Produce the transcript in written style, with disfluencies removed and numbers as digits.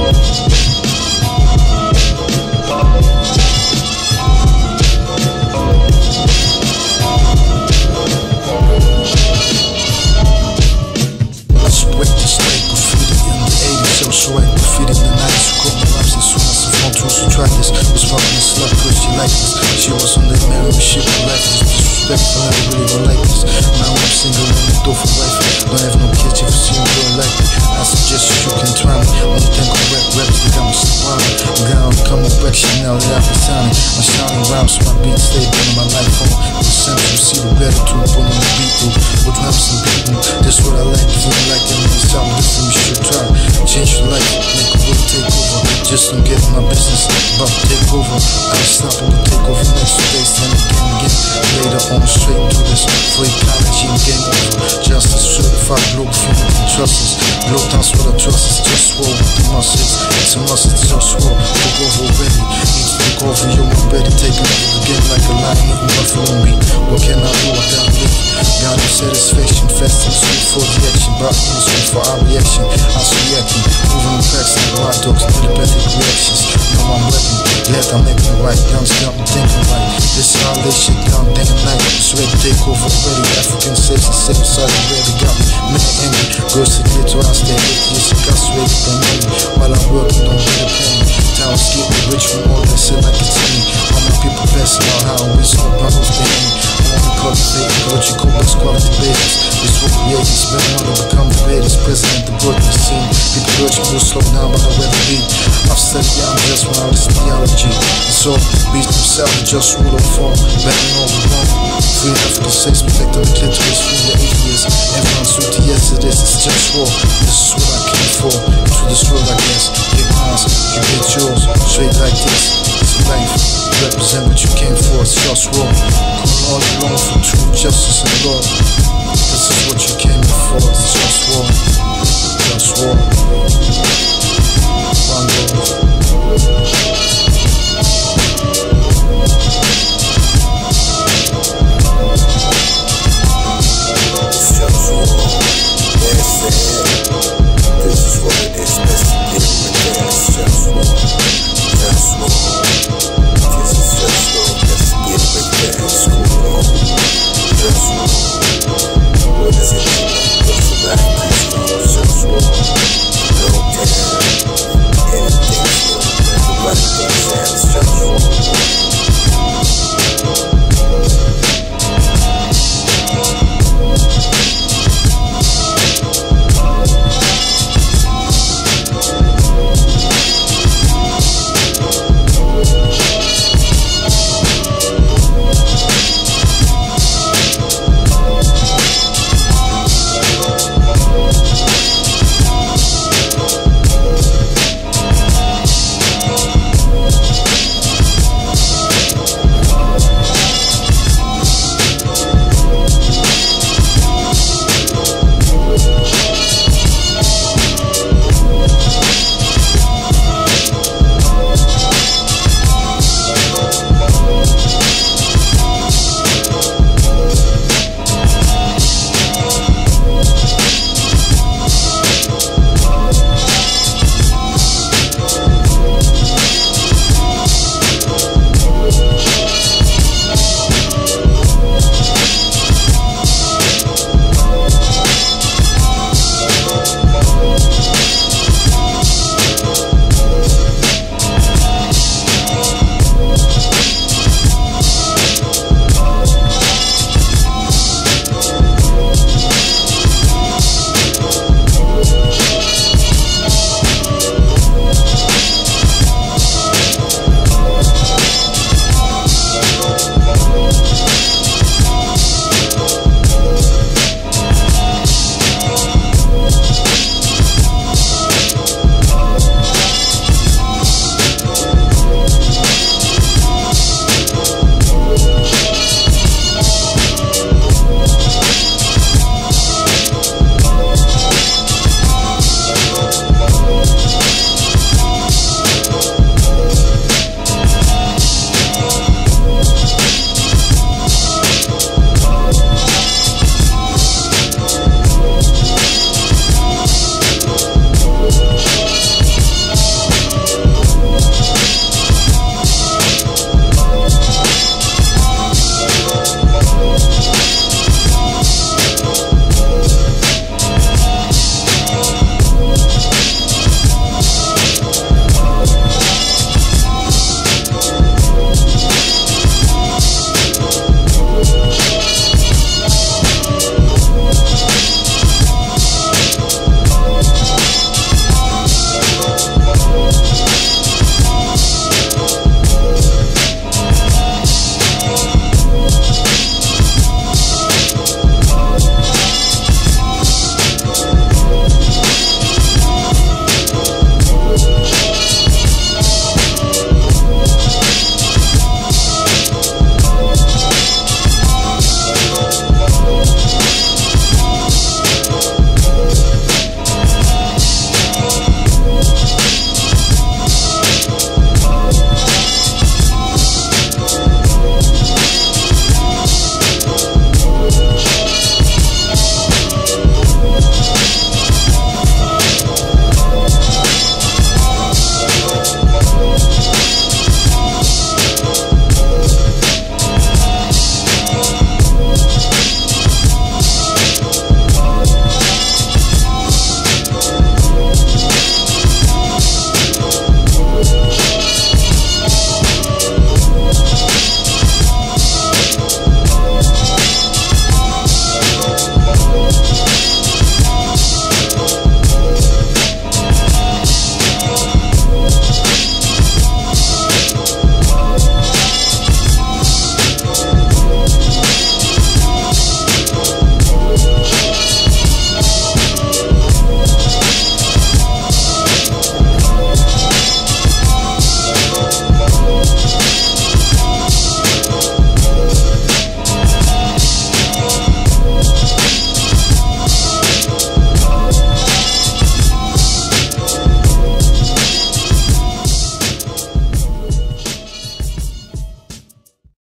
She was on that married shit for life. Disrespectful, I really don't like this. Now I'm single and I'm door for wife. Don't have no kids if you see me real like me. I suggest you can try me. Only think of rap raps, they got me smiling. Now I'm coming back, Chanel, that I've been sounding. I'm shouting rhymes, so my beat stay in my life home. The center, you see the gratitude, put on the beat through. With raps and beating, that's what I like. If you don't like that, nigga sound different, you should try. Change your life, make a real take over. Just don't get my business, about to take over. I'm stopping to take over next day, stand again. Later on, straight to this free college and game over. Justice certified, Globalfirm and trusts. Blow dance what I trust is JustWar with the muscles. It's a must, it's JustWar. Take over already. Need to take over, yo, I'm ready. Take over the game like a lion, nothing but for me. What can I do? I gotta live. Got no satisfaction, fast and sweet for the action. But I'm sweet for our reaction. I was reacting, moving the packs like my dogs, telepathic reactions. Now I'm ready, left, I'm making it right. Guns down, thinking right. This is how they shit down day and night. It's ready to take over already. African safety, safe side already. Got me mad angry. Girls to get to us, they're yes, incarcerated by me. While I'm working, don't really pay me. Towns getting rich from all that shit like it's me. All my people passing out how we smoke bottles, they hang me. I wanna cultivate, ecological best quality basis. This will create this better money, become the greatest president, the broad the scene. People urge me to slow down, but I'd rather be. I've studied young just when I listen to theology. It's all beast himself, just rule of form. Betting all the wrong. Free African sex, protecting the clitoris from the atheists. Everyone's with the yes, it is, it's JustWar. This is what I came for. Into this world, I guess. Get mine, you get yours. Straight like this. It's life. Represent what you came for, it's JustWar. Coming all along for true justice and law. This is what you came for, it's JustWar. JustWar.